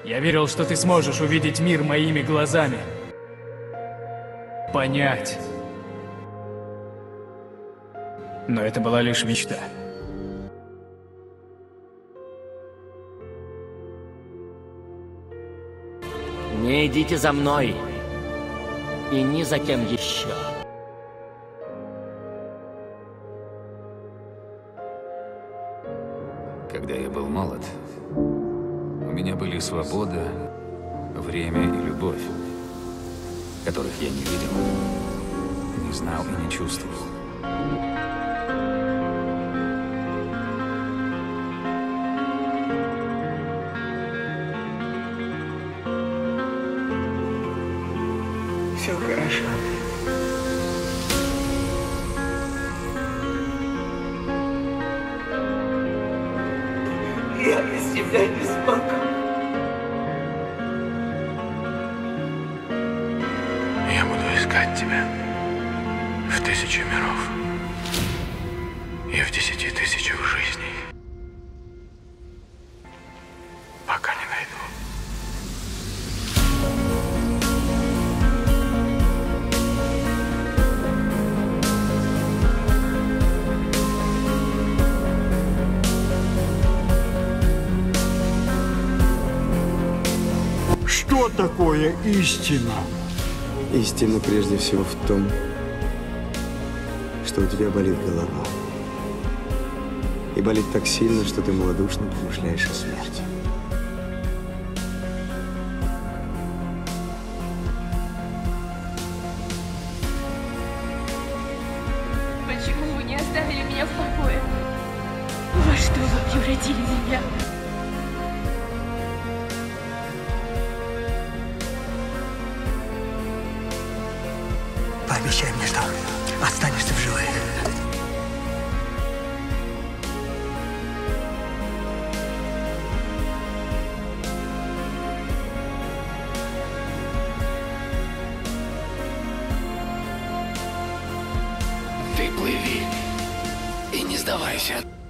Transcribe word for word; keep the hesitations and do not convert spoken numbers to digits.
Я верил, что ты сможешь увидеть мир моими глазами. Понять. Но это была лишь мечта. Не идите за мной. И ни за кем еще. Когда я был молод, у меня были свобода, время и любовь, которых я не видел, не знал и не чувствовал. Все хорошо. Я без тебя не смогу. Я буду искать тебя в тысячу миров и в десяти тысячах жизней, пока не найду. Что такое истина? Истина прежде всего в том, что у тебя болит голова. И болит так сильно, что ты малодушно помышляешь о смерти. Почему вы не оставили меня в покое? Во что вы превратили меня? Пообещай мне, что останешься в живых. Ты плыви и не сдавайся.